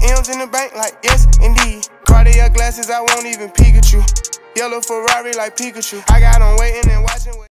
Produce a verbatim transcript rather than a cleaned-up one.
M's in the bank like yes, indeed. Cartier glasses, I won't even peek at you. Yellow Ferrari like Pikachu. I got 'em waiting and watching.